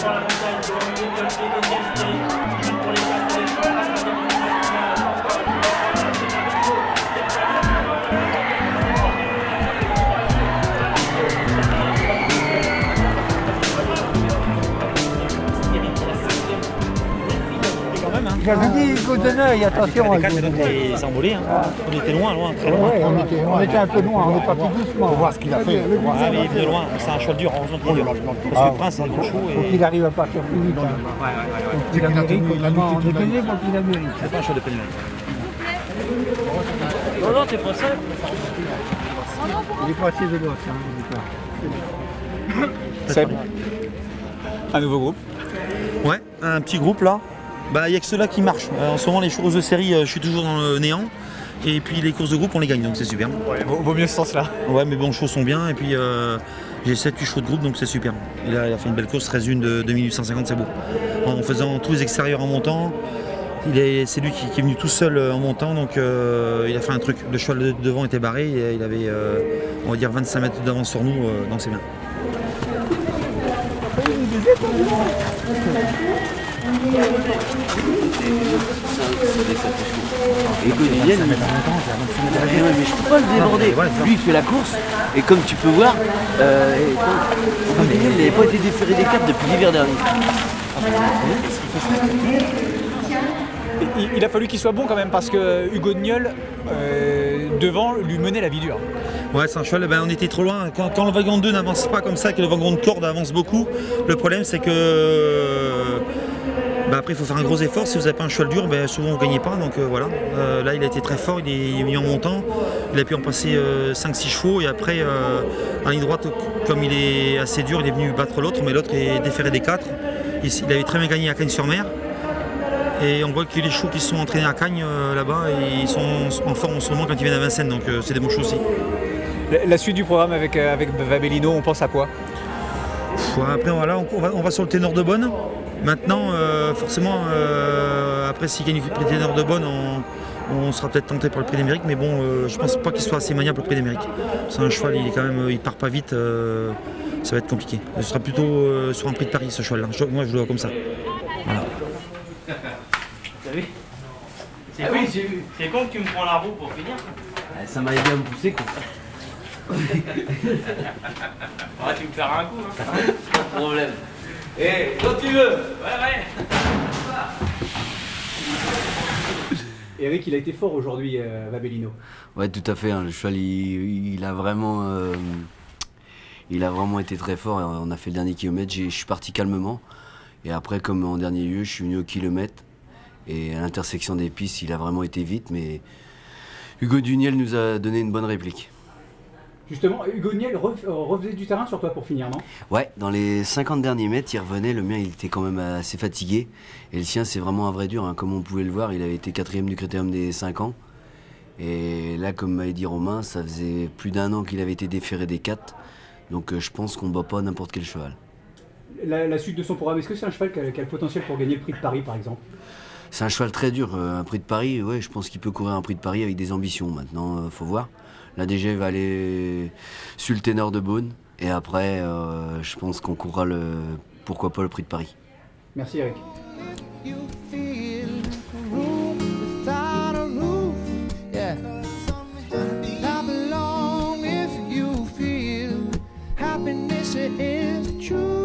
J'avais dit Godoneuil, attention. Les 4 s'est envolé, hein. On était loin, très loin. Ouais, on était un peu loin, on est parti doucement. On va voir ce qu'il a fait. Ah, mais il est de loin, c'est un cheval dur, heureusement qu'il est dur. Parce que le prince, c'est un gros chaud. Il faut qu'il arrive à partir plus vite. Ouais. Il a mérité, on est baisé pour qu'il a mérité. C'est pas un cheval de pénal. Non, t'es pas seul. Il est pas assez véloce, hein. Seb, un nouveau groupe. Ouais, un petit groupe là. Bah, il n'y a que ceux-là qui marchent. En ce moment, les courses de série, je suis toujours dans le néant. Et puis les courses de groupe, on les gagne, donc c'est super. Ouais, vaut mieux ce sens-là. Ouais, mais bon, chevaux sont bien. Et puis j'ai 7-8 chevaux de groupe, donc c'est super. Il a fait une belle course, 13-1 de 2850, c'est beau. En faisant tous les extérieurs en montant. C'est lui qui est venu tout seul en montant, donc il a fait un truc. Le cheval de devant était barré, et il avait, on va dire, 25 mètres d'avance sur nous, donc c'est bien. Et Godiniel, mais je peux pas le déborder. Lui il fait la course et comme tu peux voir, Godiniel n'avait pas été déféré des cartes depuis l'hiver dernier. Il a fallu qu'il soit bon quand même parce que Hugo Niol devant lui menait la vie dure. Ouais, c'est un cheval, on était trop loin. Quand le wagon 2 n'avance pas comme ça, que le wagon de corde avance beaucoup, le problème c'est que après il faut faire un gros effort. Si vous n'avez pas un cheval dur, souvent vous ne gagnez pas. Donc voilà. Là il a été très fort, il est venu en montant. Il a pu en passer 5-6 chevaux et après en ligne droite, comme il est assez dur, il est venu battre l'autre, mais l'autre est déféré des 4. Il avait très bien gagné à Cagnes-sur-Mer. Et on voit que les chevaux qui se sont entraînés à Cagnes là-bas, ils sont en forme en ce moment quand ils viennent à Vincennes, donc c'est des bons chevaux aussi. La suite du programme avec Vabellino, on pense à quoi? Après voilà, on va sur le ténor de Bonne. Maintenant, forcément, après s'il gagne le prix ténor de Bonne, on sera peut-être tenté pour le prix d'Amérique, mais bon, je pense pas qu'il soit assez maniable pour le prix d'Amérique. C'est un cheval, il part pas vite, ça va être compliqué. Ce sera plutôt sur un prix de Paris ce cheval-là. Moi je le vois comme ça. Voilà. T'as vu? C'est con que tu me prends la roue pour finir. Ça m'a aidé à me pousser quoi. Tu me feras un coup. Hein. Pas de problème. Quand tu veux. Ouais. Eric, il a été fort aujourd'hui, Vabellino. Ouais, tout à fait. Hein. Le cheval, il a vraiment été très fort. On a fait le dernier kilomètre. Je suis parti calmement. Et après, comme en dernier lieu, je suis venu au kilomètre. Et à l'intersection des pistes, il a vraiment été vite. Mais Hugo Duniel nous a donné une bonne réplique. Justement, Hugo Niel refaisait du terrain sur toi pour finir, non? Ouais, dans les 50 derniers mètres, il revenait. Le mien, il était quand même assez fatigué. Et le sien, c'est vraiment un vrai dur. Hein. Comme on pouvait le voir, il avait été 4e du critérium des 5 ans. Et là, comme m'avait dit Romain, ça faisait plus d'1 an qu'il avait été déféré des 4. Donc je pense qu'on ne bat pas n'importe quel cheval. La suite de son programme, est-ce que c'est un cheval qui a le potentiel pour gagner le prix de Paris, par exemple? C'est un cheval très dur. Un prix de Paris, ouais, je pense qu'il peut courir un prix de Paris avec des ambitions. Maintenant, faut voir. Là déjà, il va aller sur le ténor de Beaune. Et après, je pense qu'on courra pourquoi pas le prix de Paris. Merci Eric. True.